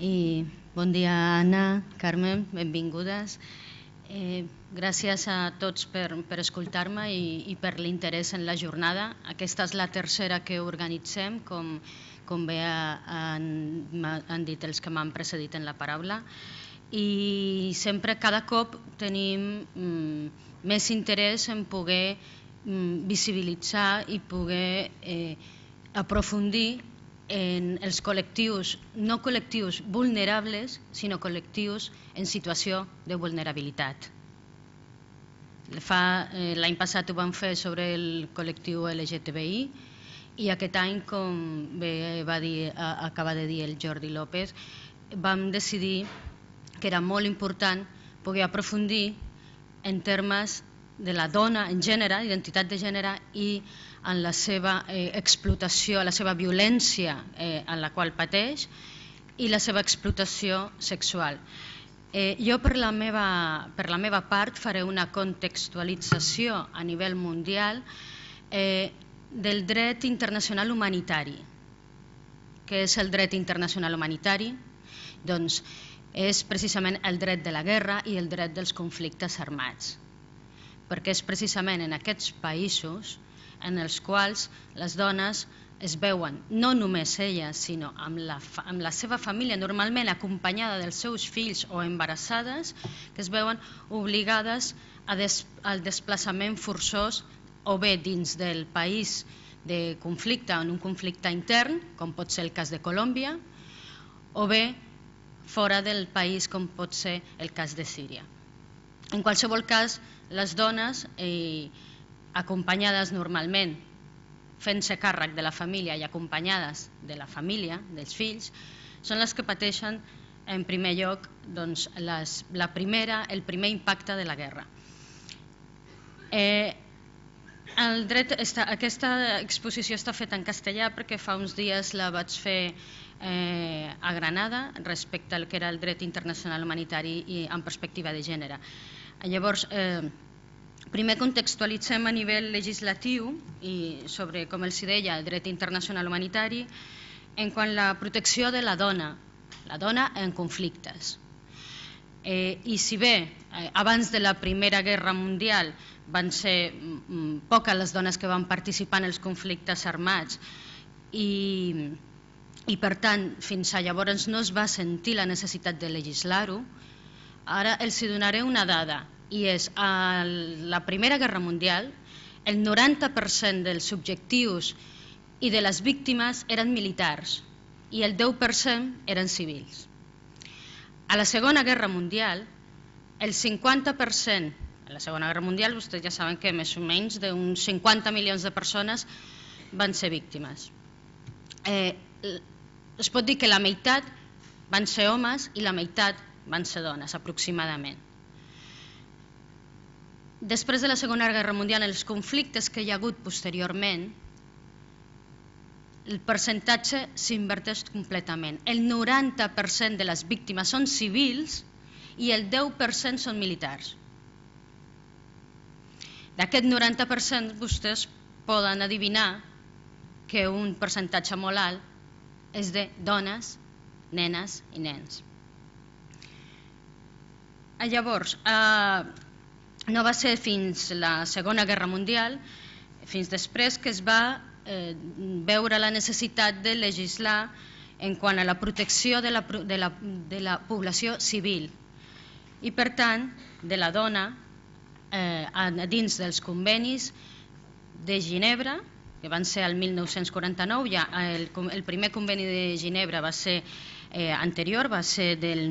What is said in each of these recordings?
I bon dia, Anna, Carmen, benvingudes. Gràcies a tots per escoltar-me i per l'interès en la jornada. Aquesta és la tercera que organitzem, com bé han dit els que m'han precedit en la paraula. I sempre, cada cop, tenim més interès en poder visibilitzar i poder aprofundir en els col·lectius, no col·lectius vulnerables, sinó col·lectius en situació de vulnerabilitat. L'any passat ho vam fer sobre el col·lectiu LGTBI i aquest any, com bé acaba de dir el Jordi López, vam decidir que era molt important poder aprofundir en termes de la dona en gènere, identitat de gènere, i en la seva explotació, la seva violència en la qual pateix i la seva explotació sexual. Jo, per la meva part, faré una contextualització a nivell mundial del dret internacional humanitari. Què és el dret internacional humanitari? Doncs és precisament el dret de la guerra i el dret dels conflictes armats, perquè és precisament en aquests països en els quals les dones es veuen, no només elles, sinó amb la seva família, normalment acompanyada dels seus fills o embarassades, que es veuen obligades al desplaçament forçós o bé dins del país de conflicte, en un conflicte intern, com pot ser el cas de Colòmbia, o bé fora del país, com pot ser el cas de Síria. En qualsevol cas, les dones, acompanyades normalment, fent-se càrrec de la família i acompanyades de la família, dels fills, són les que pateixen en primer lloc el primer impacte de la guerra. Aquesta exposició està feta en castellà perquè fa uns dies la vaig fer a Granada respecte al que era el dret internacional humanitari i en perspectiva de gènere. Llavors, primer contextualitzem a nivell legislatiu i sobre, com els deia, el dret internacional humanitari en quant a la protecció de la dona en conflictes. I si bé abans de la Primera Guerra Mundial van ser poques les dones que van participar en els conflictes armats i per tant fins a llavors no es va sentir la necessitat de legislar-ho, ara els donaré una dada, i és a la Primera Guerra Mundial el 90% dels subjectius i de les víctimes eren militars i el 10% eren civils. A la Segona Guerra Mundial, el 50%, a la Segona Guerra Mundial vostès ja saben que més o menys d'uns 50 milions de persones van ser víctimes. Es pot dir que la meitat van ser homes i la meitat van ser dones, aproximadament. Després de la Segona Guerra Mundial, els conflictes que hi ha hagut posteriorment, el percentatge s'inverteix completament. El 90% de les víctimes són civils i el 10% són militars. D'aquest 90% vostès poden adivinar que un percentatge molt alt és de dones, nenes i nens. Llavors, no va ser fins la Segona Guerra Mundial, fins després, que es va veure la necessitat de legislar en quant a la protecció de la població civil i, per tant, de la dona dins dels convenis de Ginebra, que van ser el 1949, ja el primer conveni de Ginebra va ser anterior, va ser del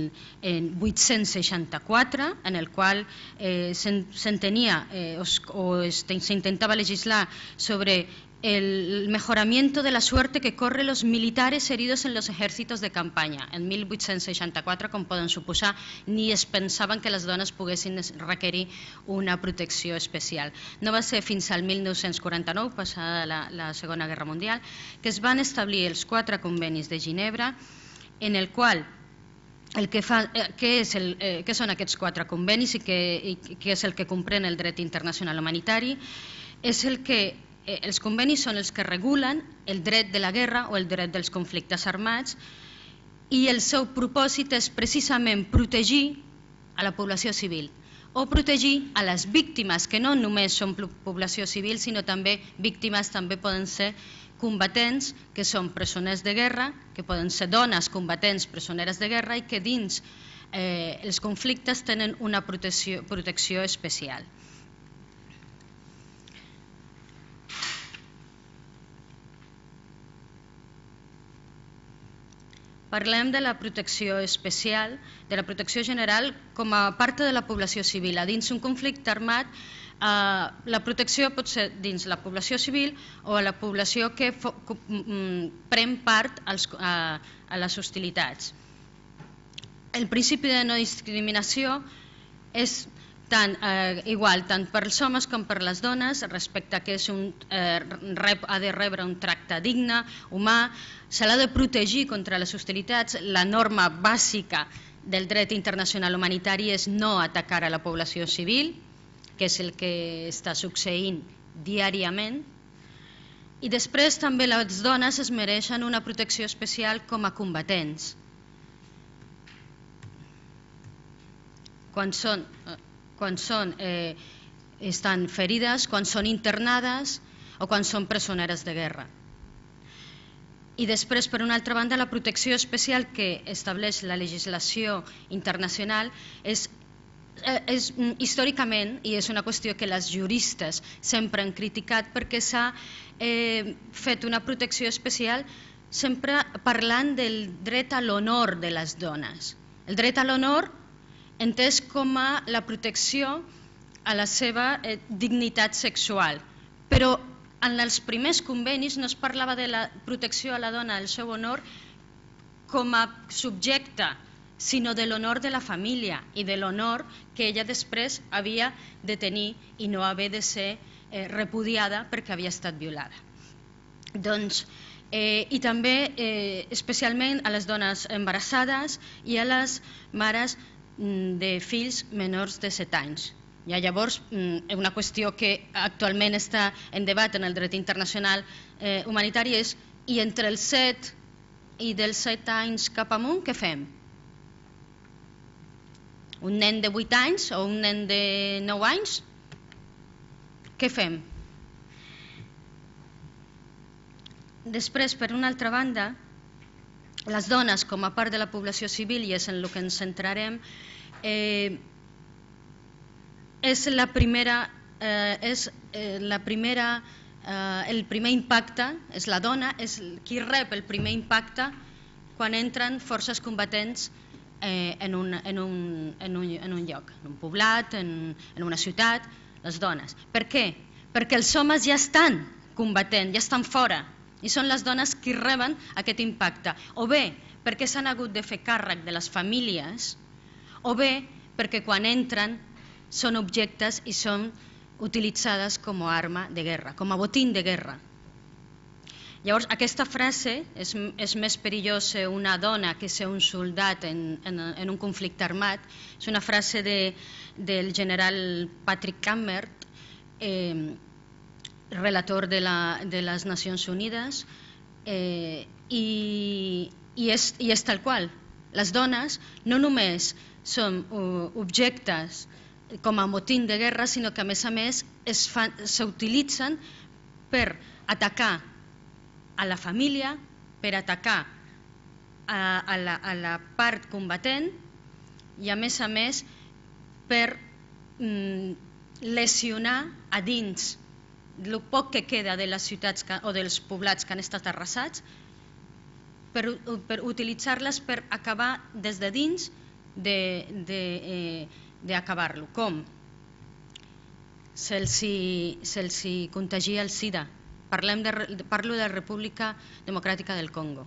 1864, en el qual s'entenia o s'intentava legislar sobre el mejoramiento de la suerte que corren los militares heridos en los ejércitos de campaña. En 1864, com poden suposar, ni es pensaven que les dones poguessin requerir una protecció especial. No va ser fins al 1949, passada la Segona Guerra Mundial, que es van establir els 4 convenis de Ginebra, en el qual què són aquests 4 convenis i què és el que comprèn el dret internacional humanitari. Els convenis són els que regulen el dret de la guerra o el dret dels conflictes armats i el seu propòsit és precisament protegir a la població civil o protegir a les víctimes, que no només són població civil, sinó també víctimes, també poden ser combatents, que són presoners de guerra, que poden ser dones combatents presoneres de guerra i que dins els conflictes tenen una protecció especial. Parlem de la protecció especial, de la protecció general com a part de la població civil. A dins un conflicte armat, la protecció pot ser dins la població civil o a la població que pren part a les hostilitats. El principi de no discriminació és igual tant per als homes com per les dones respecte a que ha de rebre un tracte digne, humà, se l'ha de protegir contra les hostilitats. La norma bàsica del dret internacional humanitari és no atacar a la població civil, que és el que està succeint diàriament. I després també les dones es mereixen una protecció especial com a combatents. Quan estan ferides, quan són internades o quan són presoneres de guerra. I després, per una altra banda, la protecció especial que estableix la legislació internacional és històricament, i és una qüestió que les juristes sempre han criticat, perquè s'ha fet una protecció especial sempre parlant del dret a l'honor de les dones. El dret a l'honor entès com a la protecció a la seva dignitat sexual. Però en els primers convenis no es parlava de la protecció a la dona, al seu honor, com a subjecte, sinó de l'honor de la família i de l'honor que ella després havia de tenir i no haver de ser repudiada perquè havia estat violada. I també especialment a les dones embarassades i a les mares de fills menors de 7 anys. Llavors, una qüestió que actualment està en debat en el dret internacional humanitari és: i entre els 7 i dels 7 anys cap amunt, què fem? Un nen de 8 anys o un nen de 9 anys? Què fem? Després, per una altra banda, les dones com a part de la població civil, i és en el que ens centrarem, el primer impacte, és la dona, és qui rep el primer impacte quan entren forces combatents en un lloc, en un poblat, en una ciutat, les dones. Per què? Perquè els homes ja estan combatent, ja estan fora, i són les dones qui reben aquest impacte, o bé perquè s'han hagut de fer càrrec de les famílies, o bé perquè quan entren són objectes i són utilitzades com a arma de guerra, com a botín de guerra. Llavors, aquesta frase, és més perillós ser una dona que ser un soldat en un conflicte armat, és una frase del general Patrick Kammert, relator de les Nacions Unides, i és tal qual. Les dones no només són objectes com a motín de guerra, sinó que a més s'utilitzen per atacar a la família, per atacar a la part combatent i a més per lesionar a dins el poc que queda de les ciutats o dels poblats que han estat arrasats, per utilitzar-les per acabar des de dins d'acabar-lo. Com? Se'ls contagia el SIDA. Parlo de la República Democràtica del Congo.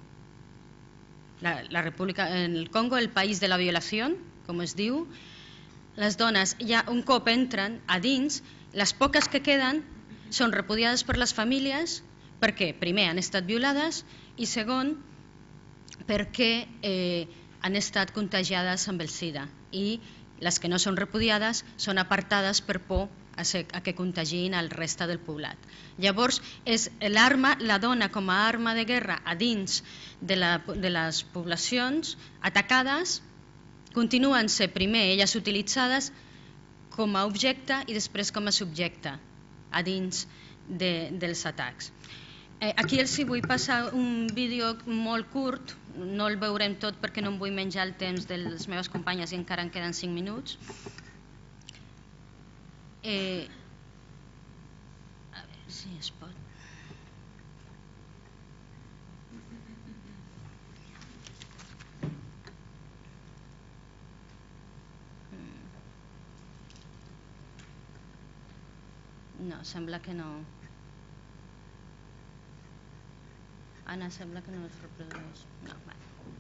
En el Congo, el país de la violació, com es diu, les dones ja un cop entren a dins, les poques que queden són repudiades per les famílies perquè, primer, han estat violades i, segon, perquè han estat contagiades amb el SIDA, i les que no són repudiades són apartades per por a que contagiïn el reste del poblat. Llavors, és l'arma, la dona com a arma de guerra a dins de les poblacions atacades, continuen sent primer elles utilitzades com a objecte i després com a subjecte a dins dels atacs. Aquí els vull passar un vídeo molt curt, no el veurem tot perquè no em vull menjar el temps de les meves companyes i encara en queden 5 minuts. A veure si es pot. No, sembla que no. Anna, sembla que no es reprodueix. No, va.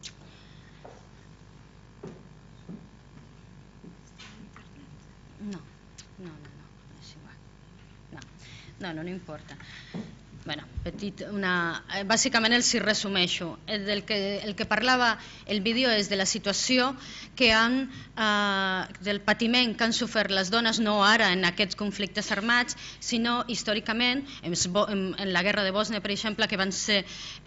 És igual. No importa. Bueno, bàsicament els hi resumeixo. El que parlava el vídeo és de la situació del patiment que han sofert les dones, no ara en aquests conflictes armats, sinó històricament, en la guerra de Bòsnia, per exemple, que van ser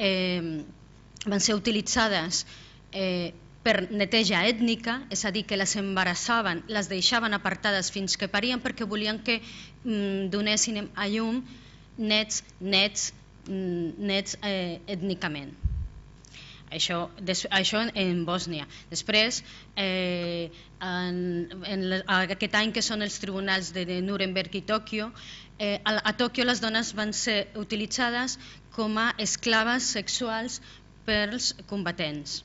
utilitzades per neteja ètnica, és a dir, que les embarassaven, les deixaven apartades fins que parien perquè volien que donessin a llum nets ètnicament. Això en Bòsnia. Després, aquest any que són els tribunals de Nuremberg i Tòquio, a Tòquio les dones van ser utilitzades com a esclaves sexuals pels combatents.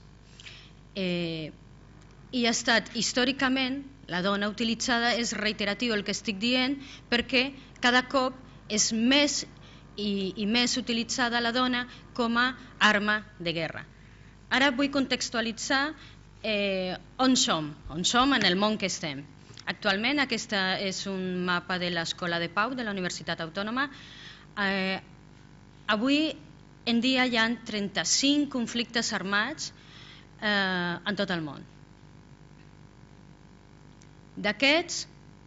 I ha estat històricament, la dona utilitzada, és reiteratiu el que estic dient, perquè cada cop és més i més utilitzada la dona com a arma de guerra. Ara vull contextualitzar on som en el món que estem. Actualment, aquest és un mapa de l'Escola de Pau de la Universitat Autònoma. Avui en dia hi ha 35 conflictes armats en tot el món. D'aquests,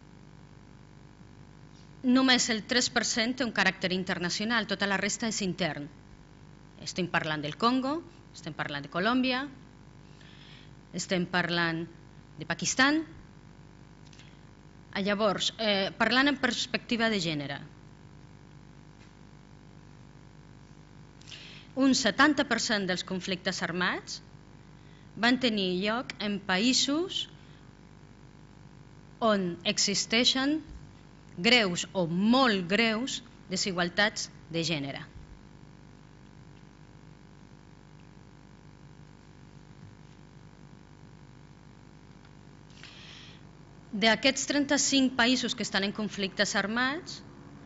només el 3% té un caràcter internacional, tota la resta és intern. Estem parlant del Congo, estem parlant de Colòmbia, estem parlant de Pakistan. Llavors, parlant en perspectiva de gènere, un 70% dels conflictes armats van tenir lloc en països on existeixen greus o molt greus desigualtats de gènere. D'aquests 35 països que estan en conflictes armats,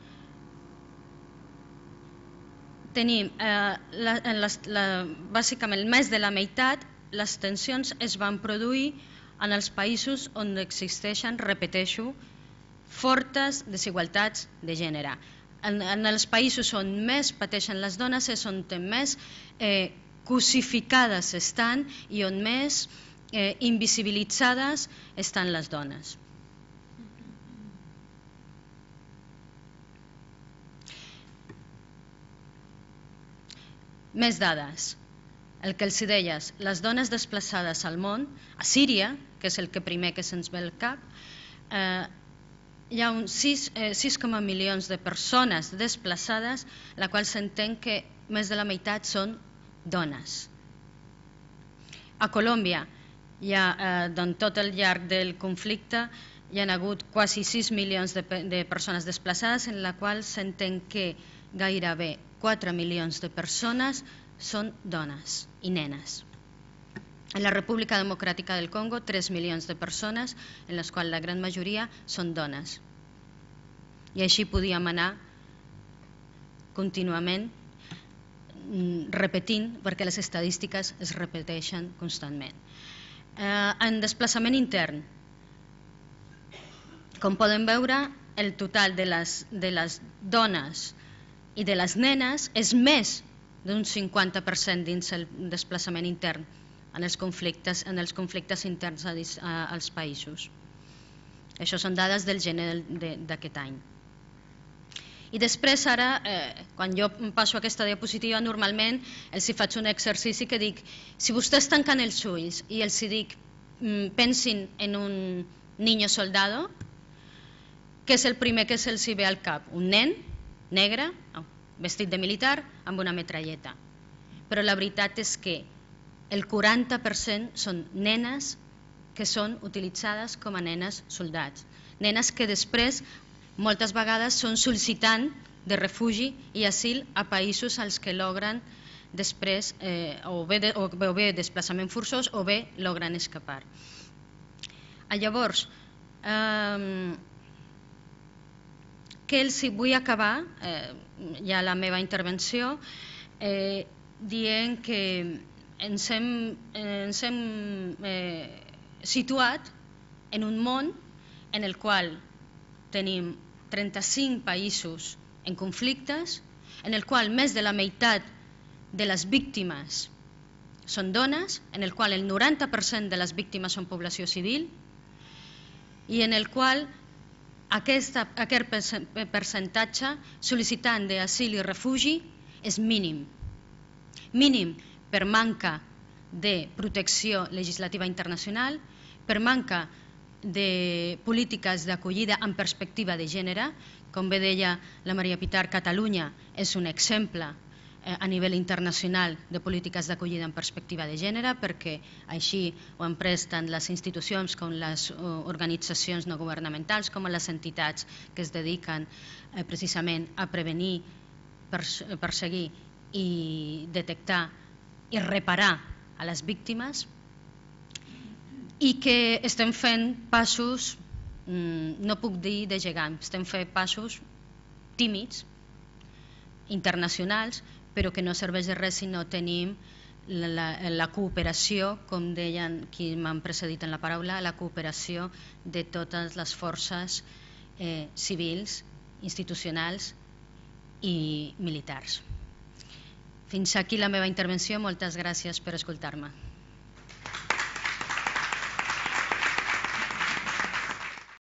tenim bàsicament més de la meitat, les tensions es van produir en els països on existeixen, repeteixo, fortes desigualtats de gènere. En els països on més pateixen les dones és on més cosificades estan i on més invisibilitzades estan les dones. Més dades. El que els deies, les dones desplaçades al món, a Síria, que és el que primer que se'ns ve al cap, hi ha uns 6,1 milions de persones desplaçades, la qual s'entén que més de la meitat són dones. A Colòmbia, tot el llarg del conflicte, hi ha hagut quasi 6 milions de persones desplaçades, en la qual s'entén que gairebé 4 milions de persones són dones i nenes. En la República Democràtica del Congo, 3 milions de persones, en les quals la gran majoria són dones. I així podíem anar contínuament repetint, perquè les estadístiques es repeteixen constantment. En desplaçament intern, com podem veure, el total de les dones i de les nenes és més d'un 50% dins el desplaçament intern en els conflictes interns als països. Això són dades del gener d'aquest any. I després ara, quan jo passo aquesta diapositiva, normalment els faig un exercici que dic, si vostès tanquen els ulls i els dic, pensin en un niño soldado, què és el primer que se'ls ve al cap? Un nen negre, vestit de militar, amb una metralleta. Però la veritat és que el 40% són nenes que són utilitzades com a nenes soldats. Nenes que després, moltes vegades, són sol·licitant de refugi i asil a països als que logren després o bé desplaçament forçós o bé logren escapar. Llavors, que els vull acabar ja la meva intervenció dient que ens hem situat en un món en el qual tenim 35 països en conflictes, en el qual més de la meitat de les víctimes són dones, en el qual el 90% de les víctimes són població civil i en el qual aquest percentatge sol·licitant d'asil i refugi és mínim. Mínim per manca de protecció legislativa internacional, per manca de polítiques d'acollida en perspectiva de gènere. Com bé deia la Maria Pitar, Catalunya és un exemple a nivell internacional de polítiques d'acollida en perspectiva de gènere, perquè així ho han pres tant les institucions com les organitzacions no governamentals, com les entitats que es dediquen precisament a prevenir, perseguir i detectar i reparar a les víctimes, i que estem fent passos, no puc dir de gegant, estem fent passos tímids, internacionals, però que no serveix de res si no tenim la cooperació, com deien qui m'han precedit en la paraula, la cooperació de totes les forces civils, institucionals i militars. Fins aquí la meva intervenció. Moltes gràcies per escoltar-me.